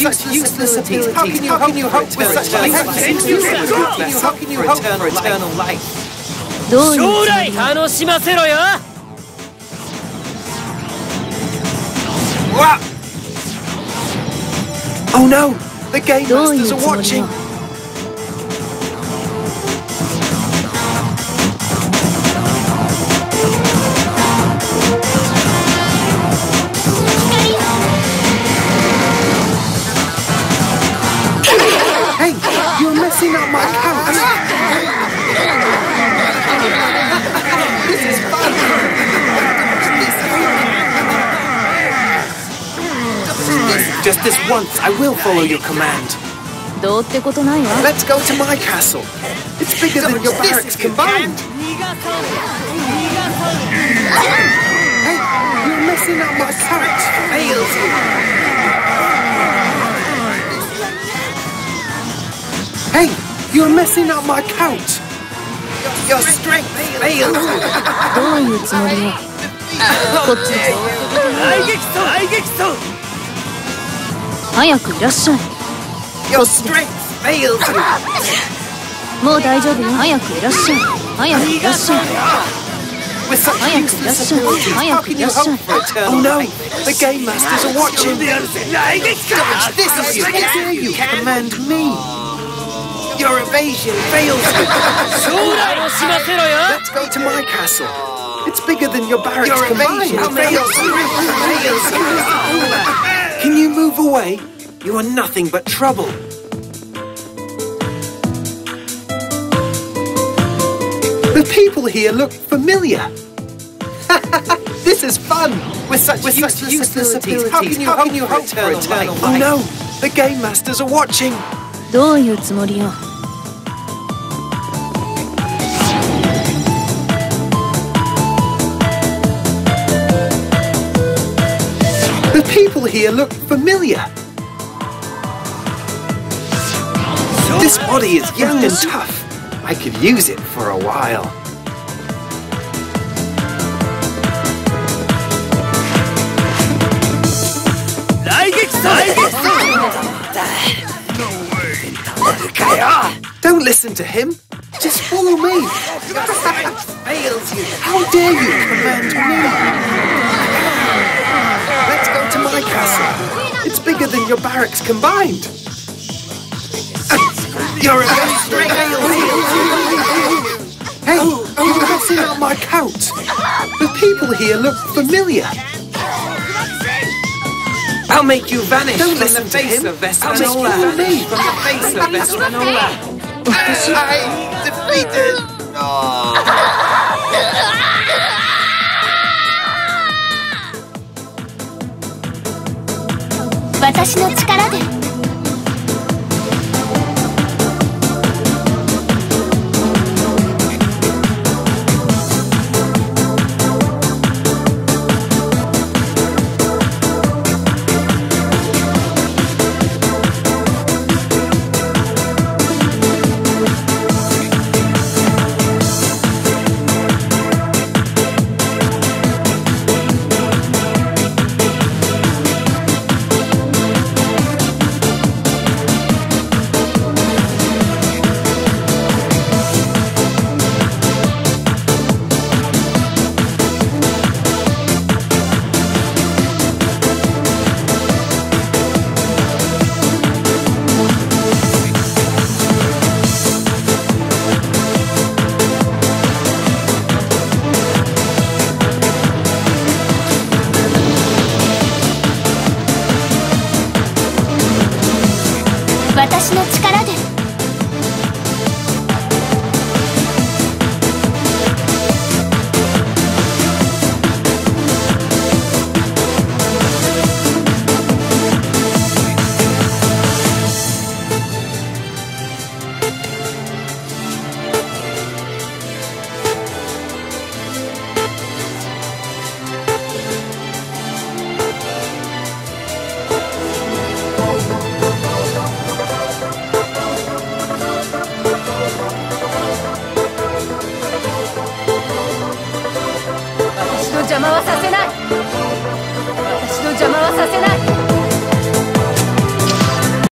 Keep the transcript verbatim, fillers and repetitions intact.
such useless abilities? How can you, how can you hope with such useless abilities? How can you hope for eternal life? 将来楽しませろよ。 Oh no! The game masters are watching! Hey! You're messing up my couch! This is fun! Just this once, I will follow your command. どうってことないわ。 Let's go to my castle. It's bigger than your barracks combined. Hey, you're messing up my couch. Fails you. Hey, you're messing up my couch. Your strength fails you. どういうつもりよ。こっちです。 大激走大激走。 早くいらっしゃい。 Your strength fails you. もう大丈夫よ。早くいらっしゃい。早くいらっしゃい。 With such 早くいらっ useless しゃい。 abilities, 早 how く can い you らっしゃい。 hope for eternal life? Oh no! The game masters are watching. Dodge this as you dare you command me. Your evasion fails you. 将来をしませろよ。 Let's go to my castle. It's bigger than your barracks your combined. Your fails you. Fails you. Can you move away? You are nothing but trouble. The people here look familiar. This is fun. With such, With useless, such useless abilities, abilities, how can you, how can you hope for eternal life? Oh no, the game masters are watching. どういうつもりよ。 The people here look familiar. This body is young and tough. I could use it for a while. Don't listen to him. Just follow me. How dare you command me? Let's go to my castle. It's bigger than your barracks combined. You're a Hey, you're messing up my couch. The people here look familiar. I'll make you vanish. Don't from listen the face to him. Of Vesperanola. From the face of Vesperanola. I defeated. Oh. 私の力で。 私の力で。 邪魔はさせ